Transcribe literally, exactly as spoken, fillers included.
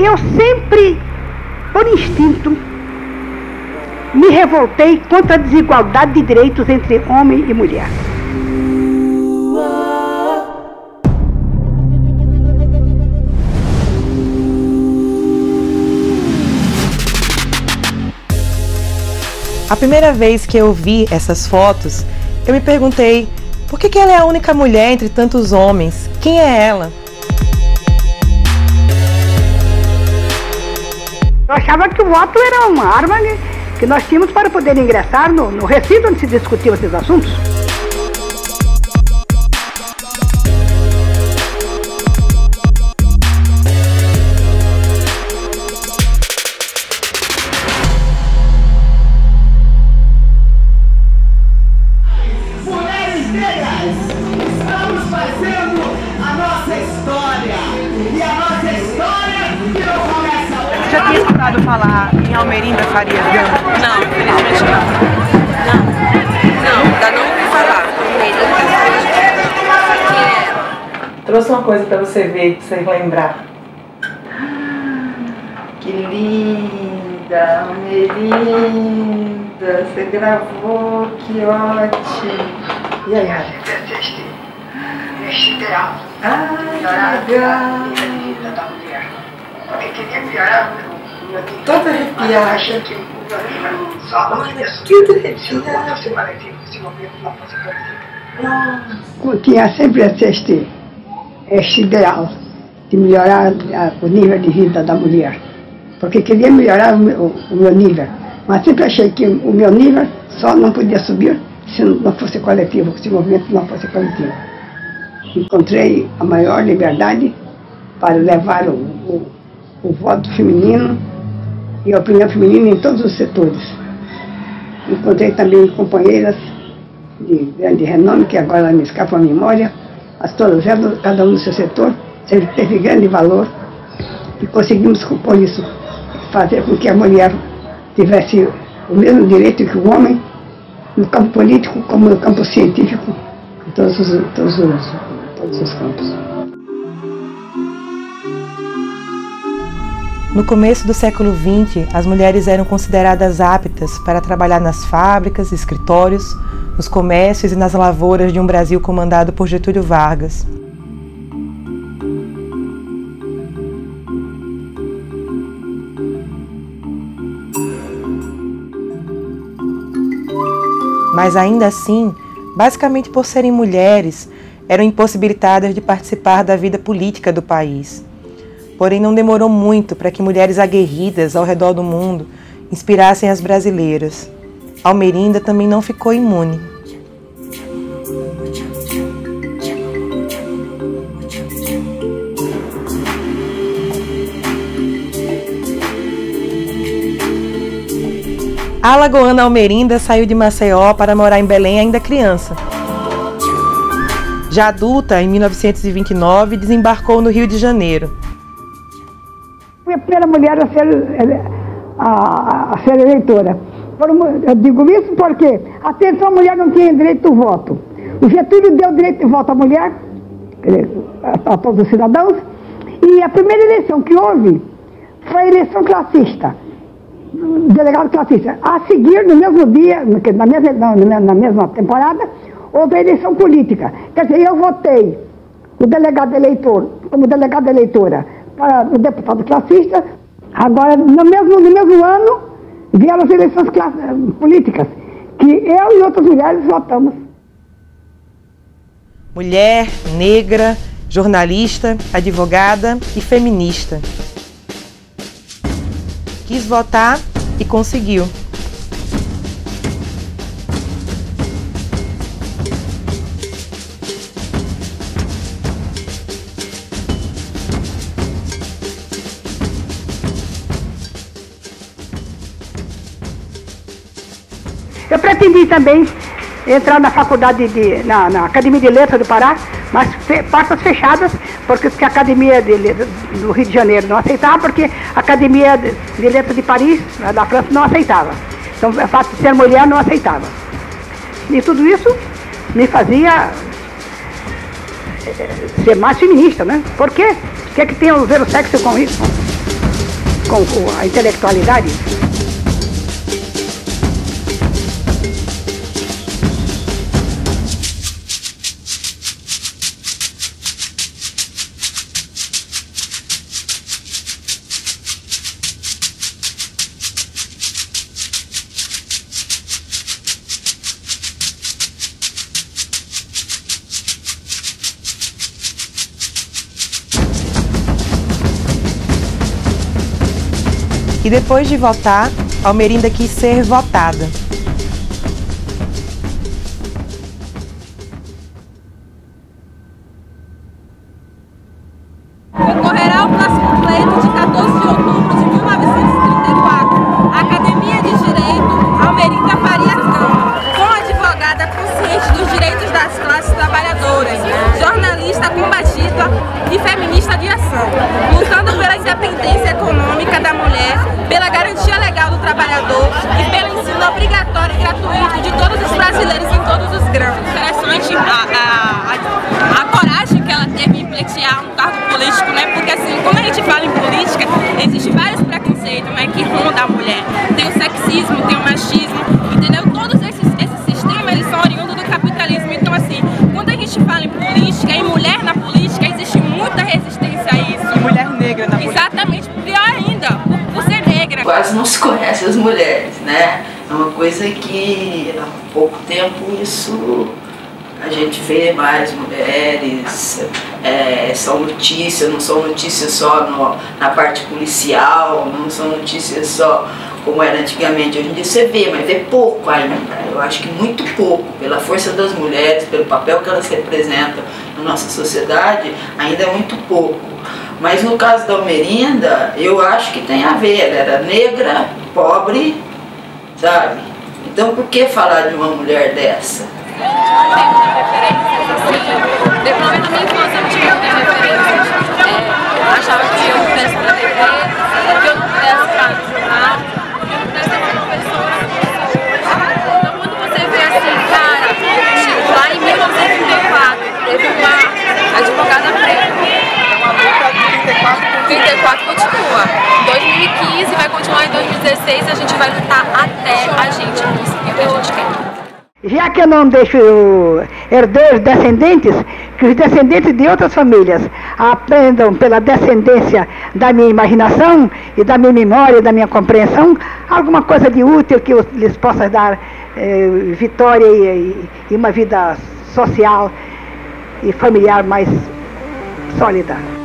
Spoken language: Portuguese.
eu sempre, por instinto, me revoltei contra a desigualdade de direitos entre homem e mulher. A primeira vez que eu vi essas fotos, eu me perguntei por que que ela é a única mulher entre tantos homens? Quem é ela? Eu achava que o voto era uma arma que nós tínhamos para poder ingressar no, no recinto onde se discutiam esses assuntos. Estamos fazendo a nossa história, e a nossa história que não começa hoje. Já tinha escutado falar em Almerinda Farias Gama? Não, infelizmente não. Não, não, ainda não ouvi falar. Trouxe uma coisa pra você ver, pra você lembrar. Que linda, Almerinda, você gravou, que ótimo. E aí, Ana? Este ideal. Ah, Melhorar legal. a vida da mulher. Porque queria melhorar o meu nível. Toda arrepiada. Eu achei que o meu nível só não podia subir. Tudo Se eu arrepiada. fosse coletivo, se o movimento não fosse coletivo. Nossa. Tinha sempre este, este ideal de melhorar a, o nível de vida da mulher. Porque queria melhorar o meu, o meu nível. Mas sempre achei que o meu nível só não podia subir se não fosse coletivo, se o movimento não fosse coletivo. Encontrei a maior liberdade para levar o, o, o voto feminino e a opinião feminina em todos os setores. Encontrei também companheiras de grande renome, que agora me escapam a memória, mas todas elas, cada um no seu setor, sempre teve grande valor e conseguimos compor isso, fazer com que a mulher tivesse o mesmo direito que o homem, no campo político como no campo científico, em todos os, todos os, todos os campos. No começo do século vinte, as mulheres eram consideradas aptas para trabalhar nas fábricas, escritórios, nos comércios e nas lavouras de um Brasil comandado por Getúlio Vargas. Mas ainda assim, basicamente por serem mulheres, eram impossibilitadas de participar da vida política do país. Porém, não demorou muito para que mulheres aguerridas ao redor do mundo inspirassem as brasileiras. Almerinda também não ficou imune. A alagoana Almerinda saiu de Maceió para morar em Belém ainda criança. Já adulta, em mil novecentos e vinte e nove, desembarcou no Rio de Janeiro. Fui a primeira mulher a ser, a, a ser eleitora. Eu digo isso porque até então a mulher não tinha direito ao voto. O Getúlio deu direito de voto à mulher, a, a todos os cidadãos, e a primeira eleição que houve foi a eleição classista. Delegado classista. A seguir, no mesmo dia, na mesma, na mesma temporada, houve a eleição política. Quer dizer, eu votei o delegado eleitor, como delegada eleitora para o deputado classista. Agora, no mesmo, no mesmo ano, vieram as eleições políticas, que eu e outras mulheres votamos. Mulher, negra, jornalista, advogada e feminista. Quis votar e conseguiu. Eu pretendi também entrar na faculdade, de, na, na Academia de Letras do Pará, mas fe, portas fechadas, porque a Academia de Letras do Rio de Janeiro não aceitava, porque a Academia de Letras de Paris, da França, não aceitava. Então, o fato de ser mulher não aceitava. E tudo isso me fazia ser mais feminista, né? Por quê? O que é que tem a ver o sexo com isso? com, com a intelectualidade. E depois de votar, Almerinda quis ser votada. Ocorrerá o próximo pleito de quatorze de outubro de mil novecentos e trinta e quatro. A Academia de Direito Almerinda Faria Gama, com advogada consciente dos direitos das classes trabalhadoras, jornalista combativa e feminista de ação, lutando pela independência econômica da mulher, pela garantia legal do trabalhador e pelo ensino obrigatório e gratuito de todos os brasileiros em todos os grãos. Interessante a, a, a, a coragem que ela teve em pleitear um cargo político, né? Porque assim, quando a gente fala em política, existem vários preconceitos, né, que rondam a mulher. Tem o sexismo, tem o machismo, entendeu? Todos esses, esses sistemas, eles são oriundos do capitalismo. Então assim, quando a gente fala em política, em mulher na política, existe muita resistência a isso. Mulher negra na política. Exatamente, pior ainda, por, por ser negra. Quase não se conhece as mulheres, né? É uma coisa que há pouco tempo isso a gente vê mais mulheres, é, são notícias, não são notícias só no, na parte policial, não são notícias só como era antigamente. Hoje em dia você vê, mas vê pouco ainda. Eu acho que muito pouco, pela força das mulheres, pelo papel que elas representam na nossa sociedade, ainda é muito pouco. Mas no caso da Almerinda, eu acho que tem a ver. Ela era negra, pobre, sabe? Então por que falar de uma mulher dessa? Tem muitas referências, assim, desde o momento da minha infância eu tinha muitas referências, é, achava que eu pudesse pra T V, que eu não pudesse estar no jornal, que eu não pudesse ser professora, então quando você vê assim, cara, tipo, lá em mil novecentos e trinta e quatro, teve uma advogada preta, trinta e quatro continua, em dois mil e quinze vai continuar em dois mil e dezesseis, a gente vai lutar até a gente conseguir o que a gente quer. Já que eu não deixo herdeiros, descendentes, que os descendentes de outras famílias aprendam pela descendência da minha imaginação e da minha memória e da minha compreensão, alguma coisa de útil que eu lhes possa dar eh, vitória e, e uma vida social e familiar mais sólida.